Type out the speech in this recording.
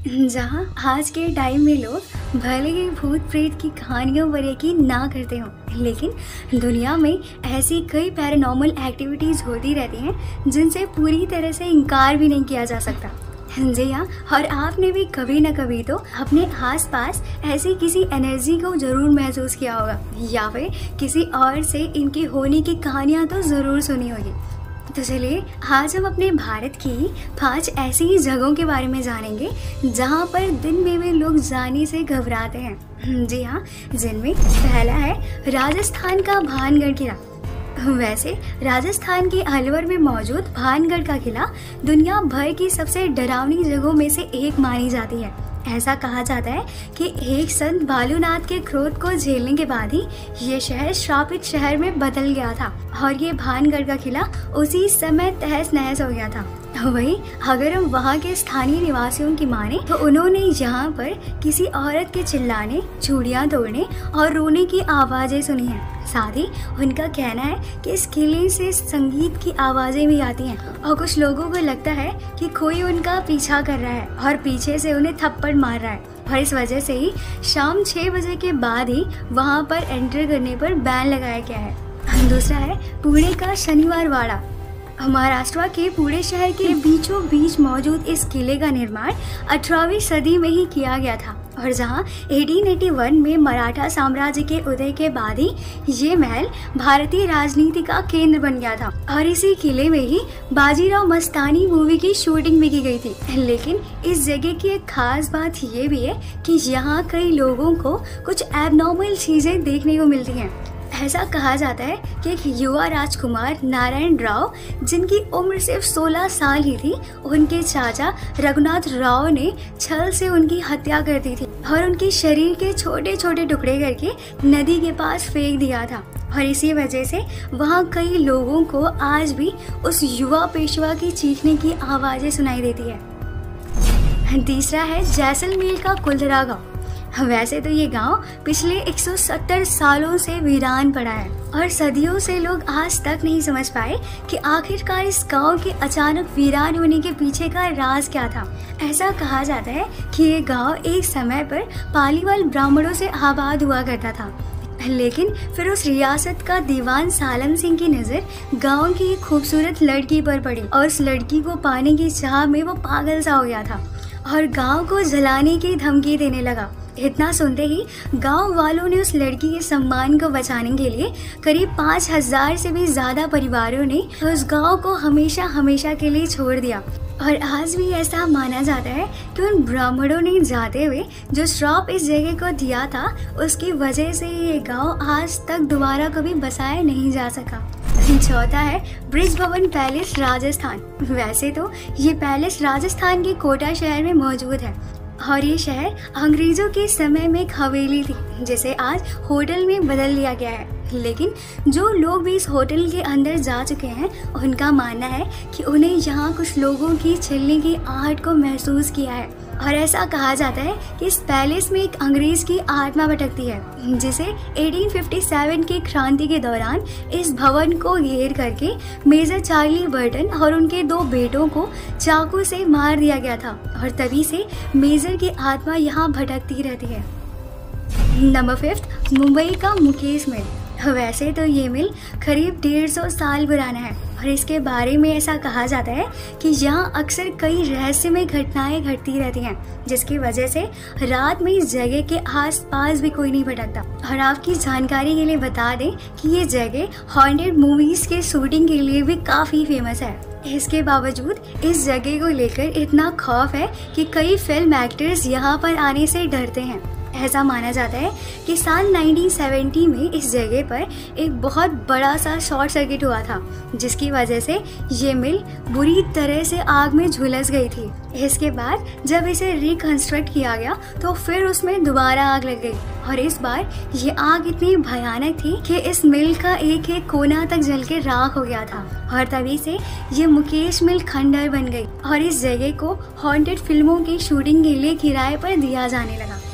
जहाँ आज के टाइम में लोग भले ही भूत प्रेत की कहानियों पर यकीन ना करते हों, लेकिन दुनिया में ऐसी कई पैरानॉर्मल एक्टिविटीज़ होती रहती हैं जिनसे पूरी तरह से इनकार भी नहीं किया जा सकता। जी हाँ, और आपने भी कभी ना कभी तो अपने आसपास ऐसी किसी एनर्जी को ज़रूर महसूस किया होगा या फिर किसी और से इनके होने की कहानियाँ तो ज़रूर सुनी होगी। तो चलिए आज हम अपने भारत की 5 ऐसी जगहों के बारे में जानेंगे जहाँ पर दिन में भी लोग जाने से घबराते हैं। जी हाँ, जिनमें पहला है राजस्थान का भानगढ़ किला। वैसे राजस्थान के अलवर में मौजूद भानगढ़ का किला दुनिया भर की सबसे डरावनी जगहों में से एक मानी जाती है। ऐसा कहा जाता है कि एक संत बालूनाथ के क्रोध को झेलने के बाद ही ये शहर श्रापित शहर में बदल गया था और ये भानगढ़ का किला उसी समय तहस नहस हो गया था। वहीं अगर हम वहाँ के स्थानीय निवासियों की माने तो उन्होंने यहाँ पर किसी औरत के चिल्लाने, चूड़ियाँ तोड़ने और रोने की आवाज़ें सुनी हैं। साथ ही उनका कहना है कि इस किले से संगीत की आवाज़ें भी आती हैं और कुछ लोगों को लगता है कि कोई उनका पीछा कर रहा है और पीछे से उन्हें थप्पड़ मार रहा है, और इस वजह से ही शाम 6 बजे के बाद ही वहाँ पर एंटर करने पर बैन लगाया गया है। दूसरा है पुणे का शनिवार वाड़ा। महाराष्ट्र के पुणे शहर के बीचों बीच मौजूद इस किले का निर्माण 18वीं सदी में ही किया गया था और जहां 1881 में मराठा साम्राज्य के उदय के बाद ही ये महल भारतीय राजनीति का केंद्र बन गया था और इसी किले में ही बाजीराव मस्तानी मूवी की शूटिंग भी की गई थी। लेकिन इस जगह की एक खास बात ये भी है कि यहाँ कई लोगों को कुछ एबनॉर्मल चीजें देखने को मिलती हैं। ऐसा कहा जाता है कि एक युवा राजकुमार नारायण राव, जिनकी उम्र सिर्फ 16 साल ही थी, उनके चाचा रघुनाथ राव ने छल से उनकी हत्या कर दी थी और उनके शरीर के छोटे छोटे टुकड़े करके नदी के पास फेंक दिया था। और इसी वजह से वहाँ कई लोगों को आज भी उस युवा पेशवा की चीखने की आवाज़ें सुनाई देती है। तीसरा है जैसलमेर का कुलधरा गाँव। वैसे तो ये गांव पिछले 170 सालों से वीरान पड़ा है और सदियों से लोग आज तक नहीं समझ पाए कि आखिरकार इस गांव के अचानक वीरान होने के पीछे का राज क्या था। ऐसा कहा जाता है कि ये गांव एक समय पर पालीवाल ब्राह्मणों से आबाद हुआ करता था, लेकिन फिर उस रियासत का दीवान सालम सिंह की नज़र गांव की एक खूबसूरत लड़की पर पड़ी और उस लड़की को पाने की चाह में वो पागल सा हो गया था और गांव को जलाने की धमकी देने लगा। इतना सुनते ही गांव वालों ने उस लड़की के सम्मान को बचाने के लिए करीब 5000 से भी ज़्यादा परिवारों ने उस गांव को हमेशा हमेशा के लिए छोड़ दिया। और आज भी ऐसा माना जाता है कि उन ब्राह्मणों ने जाते हुए जो श्राप इस जगह को दिया था, उसकी वजह से ये गांव आज तक दोबारा कभी बसाया नहीं जा सका। चौथा है ब्रिज भवन पैलेस राजस्थान। वैसे तो ये पैलेस राजस्थान के कोटा शहर में मौजूद है और ये शहर अंग्रेजों के समय में एक हवेली थी जिसे आज होटल में बदल लिया गया है। लेकिन जो लोग भी इस होटल के अंदर जा चुके हैं उनका मानना है कि उन्हें यहाँ कुछ लोगों की छिलने की आहट को महसूस किया है और ऐसा कहा जाता है कि इस पैलेस में एक अंग्रेज की आत्मा भटकती है जिसे 1857 की क्रांति के दौरान इस भवन को घेर करके मेजर चार्ली बर्टन और उनके 2 बेटों को चाकू से मार दिया गया था और तभी से मेजर की आत्मा यहाँ भटकती रहती है। नंबर 5 मुंबई का मुकेश मिल। वैसे तो ये मिल करीब 150 साल पुराना है और इसके बारे में ऐसा कहा जाता है कि यहाँ अक्सर कई रहस्यमय घटनाएं घटती रहती हैं जिसकी वजह से रात में इस जगह के आसपास भी कोई नहीं भटकता। और आपकी जानकारी के लिए बता दें कि ये जगह हॉन्टेड मूवीज के शूटिंग के लिए भी काफ़ी फेमस है। इसके बावजूद इस जगह को लेकर इतना खौफ है कि कई फिल्म एक्टर्स यहाँ पर आने से डरते हैं। ऐसा माना जाता है कि साल 1970 में इस जगह पर एक बहुत बड़ा सा शॉर्ट सर्किट हुआ था जिसकी वजह से ये मिल बुरी तरह से आग में झुलस गई थी। इसके बाद जब इसे रिकंस्ट्रक्ट किया गया तो फिर उसमें दोबारा आग लग गई और इस बार ये आग इतनी भयानक थी कि इस मिल का एक एक कोना तक जल के राख हो गया था और तभी से ये मुकेश मिल खंडहर बन गई और इस जगह को हॉन्टेड फिल्मों की शूटिंग के लिए किराए पर दिया जाने लगा।